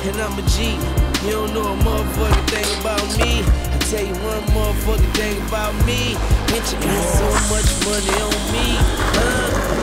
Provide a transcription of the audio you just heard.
and I'm a G. You don't know a motherfucking thing about me. I tell you one motherfucking thing about me. Bitch, you got so much money on me, huh?